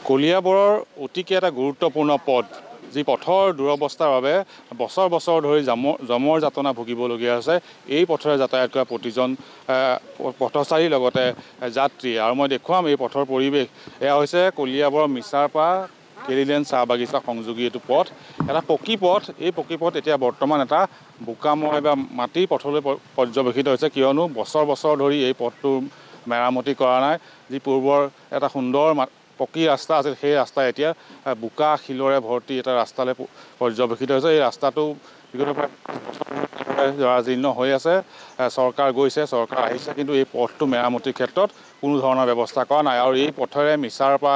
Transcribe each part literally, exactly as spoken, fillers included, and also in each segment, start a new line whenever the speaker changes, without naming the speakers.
কলিয়াবৰৰ অতিকে এটা গুৰুত্বপূৰ্ণ পথ যি পথৰ দুৰৱস্থাৰ বাবে বছৰ বছৰ ধৰি জামৰ জমৰ যাতনা ভুগিবলগীয়া হৈছে এই পথৰে যাতায়াত কৰা প্ৰতিজন পথচাৰীৰ লগতে যাত্ৰী আৰু মই দেখুৱাম এই পথৰ পৰিৱেশ এয়া হৈছে কলিয়াবৰৰ মিছাৰপা কেলিলেন চাহ বাগিচা সংযোগী এইটো পথ এটা পকী পথ এই পকী পথ এতিয়া বৰ্তমান এটা বোকাময় বা মাটিৰ পথলৈ পৰ্যবেক্ষিত হৈছে কিয়নো বছৰ বছৰ ধৰি এই পথটো মেৰামতি কৰা নাই যি পূৰ্বৰ এটা সুন্দৰ পকী ৰাস্তা আছিল সেই ৰাস্তা এতিয়া বোকা শিলৰে ভৰ্তি এটা ৰাস্তালৈ পৰ্যবেক্ষিত হৈছে এই ৰাস্তাটো বিগত জৰাজীৰ্ণ হৈ আছে চৰকাৰ গৈছে চৰকাৰ আহিছে কিন্তু এই পথটো মেৰামতিৰ ক্ষেত্ৰত কোনো ধৰণৰ ব্যৱস্থা কৰা নাই আৰু এই পথেৰে মিছাৰপা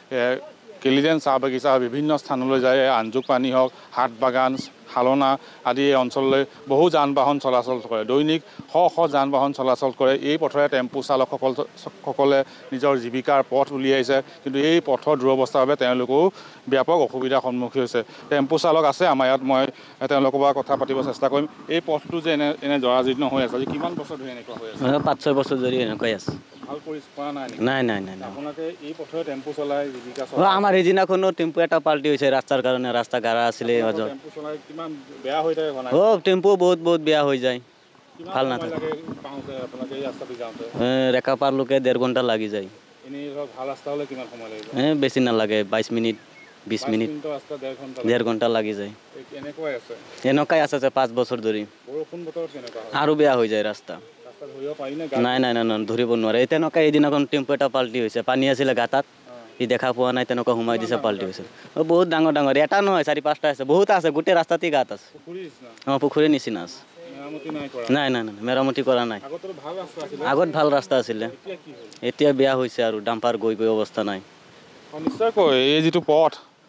কেলিলেন চাহ বাগিচা বিভিন্ন স্থানলৈ যায় আঞ্জুক পানী হওক হাট বাগান হালনা আদি এই অঞ্চললৈ বহু যান বাহন চলাচল কৰে দৈনিক শ শ যান বাহন চলাচল কৰে এই পথেৰে টেম্পু চালকসকল সকলে নিজৰ জীৱিকাৰ পথ উলিয়াইছে কিন্তু এই পথৰ দুৰৱস্থাৰ বাবে তেওঁলোকেও ব্যাপক অসুবিধাৰ সন্মুখীন হৈছে টেম্পু চালক আছে আমাৰ ইয়াত মই তেওঁলোকৰ পৰা কথা পাতিব চেষ্টা কৰিম এই পথটো যে এনে এনে জৰাজীৰ্ণ হৈ আছে কিমান বছৰ ধৰি এনেকুৱা হৈ আছে
পাঁচ ছয় বছৰ ধৰি এনেকুৱাই আছে
ভাল পৰিষ্কাৰ নাই
নাই নাই নাই
আপোনালোকে এই পথৰে টেম্পু চলাই জীৱিকা
চলাই আমাৰ সেইদিনাখনো টেম্পু এটা পাল্টি হৈছে ৰাস্তাৰ কাৰণে ৰাস্তা গাৰা আছিলে
টেম্পু চলাই কিমান বেয়া হৈ থাকে
অ টেম্পু বহুত বহুত বেয়া হৈ যায় ভাল নাথাকে
আপোনালোকে এই ৰাস্তাটো যাওঁতে
ৰেকা পাৰলৈকে ডেৰ ঘণ্টা লাগি যায়
এনেই ধৰক ভাল ৰাস্তা হ'লে কিমান সময় লাগিব
বেছি নালাগে বাইছ মিনিট বিছ মিনিট ডেৰ ঘণ্টা লাগি যায়
এনেকুৱাই আছে
এনেকুৱাই আছে যে পাঁচ বছৰ ধৰি
বৰষুণ বতৰত কেনেকুৱা
আৰু বেয়া হৈ যায় ৰাস্তা নাই নাই নাই ধৰিব নোৱাৰে এই তেনেকুৱা এইদিনাখন টেম্পু এটা পাল্টি হৈছে পানী আছিলে গাঁতাত ই দেখা পোৱা নাই তেনেকুৱা সোমাই দিছে পাল্টি হৈছে বহুত ডাঙৰ ডাঙৰ এটা নহয় চাৰি পাঁচটা আছে বহুত আছে গোটেই ৰাস্তাতেই গাঁত আছে অঁ পুখুৰীৰ নিচিনা আছে নাই নাই নাই মেৰামতি কৰা নাই আগত ভাল ৰাস্তা আছিলে এতিয়া বেয়া হৈছে আৰু ডাম্পাৰ গৈ গৈ অৱস্থা নাই
নিশ্চয়কৈ এই যিটো পথ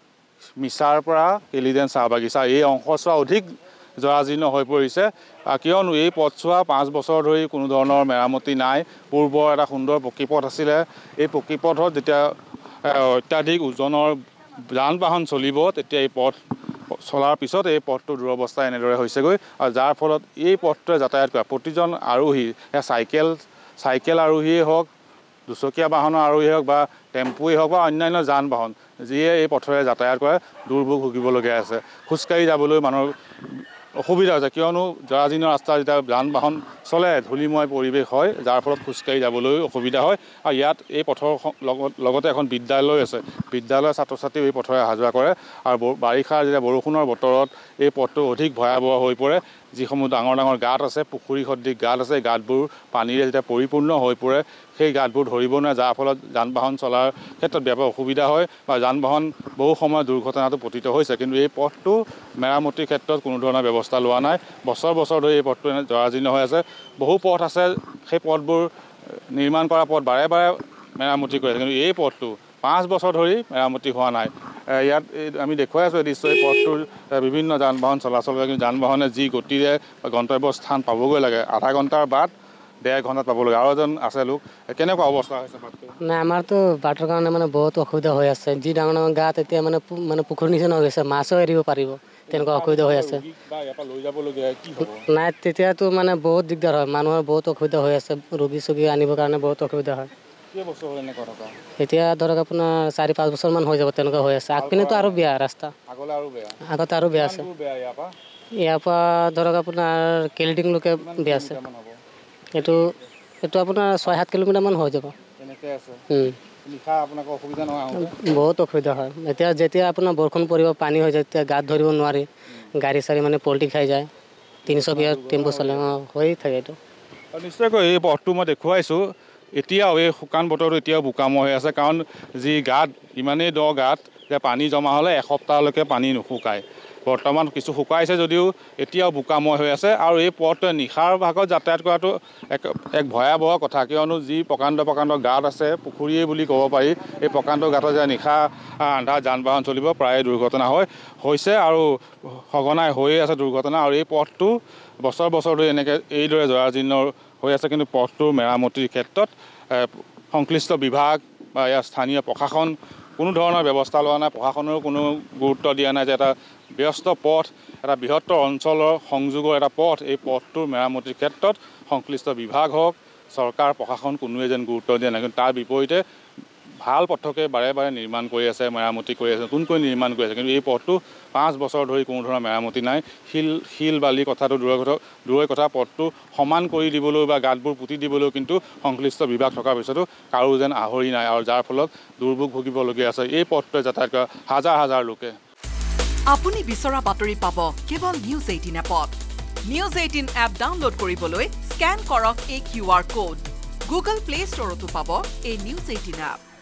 মিছাৰ পৰা কেলিলেন চাহ বাগিচা এই অংশছোৱা অধিক জৰাজীৰ্ণ হৈ পৰিছে কিয়নো এই পথছোৱা পাঁচ বছৰ ধৰি কোনো ধৰণৰ মেৰামতি নাই পূৰ্বৰ এটা সুন্দৰ পকী পথ আছিলে এই পকী পথত যেতিয়া অত্যাধিক ওজনৰ যান বাহন চলিব তেতিয়া এই পথ চলাৰ পিছত এই পথটোৰ দুৰৱস্থা এনেদৰে হৈছেগৈ আৰু যাৰ ফলত এই পথটোৱে যাতায়াত কৰা প্ৰতিজন আৰোহী চাইকেল চাইকেল আৰোহীয়ে হওক দুচকীয়া বাহনৰ আৰোহী হওক বা টেম্পুৱেই হওক বা অন্যান্য যান বাহন যিয়ে এই পথেৰে যাতায়াত কৰে দুৰ্ভোগ ভুগিবলগীয়া আছে খোজকাঢ়ি যাবলৈ মানুহৰ অসুবিধা হৈছে কিয়নো জৰাজীৰ্ণ ৰাস্তা যেতিয়া যান বাহন চলে ধূলিময় পৰিৱেশ হয় যাৰ ফলত খোজকাঢ়ি যাবলৈ অসুবিধা হয় আৰু ইয়াত এই পথৰ লগত লগতে এখন বিদ্যালয় আছে বিদ্যালয়ৰ ছাত্ৰ ছাত্ৰীও এই পথেৰে অহা যোৱা কৰে আৰু বাৰিষাৰ যেতিয়া বৰষুণৰ বতৰত এই পথটো অধিক ভয়াৱহ হৈ পৰে যিসমূহ ডাঙৰ ডাঙৰ গাঁত আছে পুখুৰী সদৃশ গাঁত আছে গাঁতবোৰ পানীৰে যেতিয়া পৰিপূৰ্ণ হৈ পৰে সেই গাঁতবোৰ ধৰিব নোৱাৰে যাৰ ফলত যান বাহন চলাৰ ক্ষেত্ৰত ব্যাপক অসুবিধা হয় বা যান বাহন বহু সময় দুৰ্ঘটনাটো পতিত হৈছে কিন্তু এই পথটো মেৰামতিৰ ক্ষেত্ৰত কোনো ধৰণৰ ব্যৱস্থা লোৱা নাই বছৰ বছৰ ধৰি এই পথটো এনে জৰাজীৰ্ণ হৈ আছে বহু পথ আছে সেই পথবোৰ নিৰ্মাণ কৰা পথ বাৰে বাৰে মেৰামতি কৰে কিন্তু এই পথটো পাঁচ বছৰ ধৰি মেৰামতি হোৱা নাই ইয়াত আমি দেখুৱাই আছোঁ এই দৃশ্য এই পথটোৰ বিভিন্ন যান বাহন চলাচল কৰে কিন্তু যান বাহনে যি গতিৰে গন্তব্য স্থান পাবগৈ লাগে আধা ঘণ্টাৰ বাট ডেৰ ঘণ্টাত পাব লাগে আৰু এজন আছে লোক কেনেকুৱা অৱস্থা হৈছে বাটটো
নাই আমাৰতো বাটৰ কাৰণে মানে বহুত অসুবিধা হৈ আছে যি ডাঙৰ ডাঙৰ গাঁত এতিয়া মানে মানে পুখুৰীৰ নিচিনা হৈ গৈছে মাছো এৰিব পাৰিব তেনেকুৱা অসুবিধা হৈ আছে নাই তেতিয়াতো মানে বহুত দিগদাৰ হয় মানুহৰ বহুত অসুবিধা হৈ আছে ৰোগী চোগী আনিবৰ কাৰণে বহুত অসুবিধা হয় এতিয়া ধৰক আপোনাৰ চাৰি পাঁচ বছৰমান হৈ যাব তেনেকুৱা হৈ আছে আগপিনেতো আৰু বেয়া ৰাস্তা আগতে আৰু বেয়া আছে ইয়াৰ পৰা ধৰক আপোনাৰ কেলিডিংলৈকে বেয়া আছে এইটো এইটো আপোনাৰ ছয় সাত কিলোমিটাৰমান হৈ যাব বহুত অসুবিধা হয় এতিয়া যেতিয়া আপোনাৰ বৰষুণ পৰিব পানী হৈ যায় তেতিয়া গাত ধৰিব নোৱাৰি গাড়ী চাড়ী মানে পল্টি খাই যায় তিনিচকীয়া টেম্পু চলে অঁ হৈ থাকে এইটো
নিশ্চয়কৈ এই পথটো মই দেখুৱাইছোঁ এতিয়াও এই শুকান বতৰটো এতিয়াও বোকাময় হৈ আছে কাৰণ যি গাঁত ইমানেই দ গাঁত যে পানী জমা হ'লে এসপ্তাহলৈকে পানী নুশুকায় বৰ্তমান কিছু শুকাইছে যদিও এতিয়াও বোকাময় হৈ আছে আৰু এই পথটোৱে নিশাৰ ভাগত যাতায়াত কৰাটো এক এক ভয়াৱহ কথা কিয়নো যি প্ৰকাণ্ড প্ৰকাণ্ড গাঁত আছে পুখুৰীয়ে বুলি ক'ব পাৰি এই প্ৰকাণ্ড গাঁতত যে নিশা আন্ধাৰ যান বাহন চলিব প্ৰায়ে দুৰ্ঘটনা হয় হৈছে আৰু সঘনাই হৈয়ে আছে দুৰ্ঘটনা আৰু এই পথটো বছৰ বছৰ ধৰি এনেকৈ এইদৰে জৰাজীৰ্ণ হৈ আছে কিন্তু পথটোৰ মেৰামতিৰ ক্ষেত্ৰত সংশ্লিষ্ট বিভাগ বা ইয়াৰ স্থানীয় প্ৰশাসন কোনো ধৰণৰ ব্যৱস্থা লোৱা নাই প্ৰশাসনেও কোনো গুৰুত্ব দিয়া নাই যে এটা ব্যস্ত পথ এটা বৃহত্তৰ অঞ্চলৰ সংযোগৰ এটা পথ এই পথটোৰ মেৰামতিৰ ক্ষেত্ৰত সংশ্লিষ্ট বিভাগ হওক চৰকাৰ প্ৰশাসন কোনোৱে যেন গুৰুত্ব দিয়া নাই কিন্তু তাৰ বিপৰীতে ভাল পথকে বাৰে বাৰে নিৰ্মাণ কৰি আছে, মেৰামতি কৰি আছে, নতুনকৈ নিৰ্মাণ কৰি আছে, কিন্তু এই পথটো পাঁচ বছৰ ধৰি কোনো ধৰণৰ মেৰামতি নাই। শিল শিল বালি কথাটো দূৰৰ কথা দূৰৰ কথা পথটো সমান কৰি দিবলৈ বা গাঁতবোৰ পুতি দিবলৈও কিন্তু সংশ্লিষ্ট বিভাগ থকাৰ পিছতো কাৰো যেন আহৰি নাই, আৰু যাৰ ফলত দুৰ্ভোগ ভুগিবলগীয়া আছে এই পথটোৱে যাতায়াত কৰা হাজাৰ হাজাৰ লোকে।
আপুনি বিচৰা বাতৰি পাব কেৱল নিউজ এইটিন এপত। নিউজ এইটিন এপ ডাউনলোড কৰিবলৈ স্কেন কৰক এই Q R code. Google Play ষ্টৰতো পাব এই নিউজ এইটিন এপ।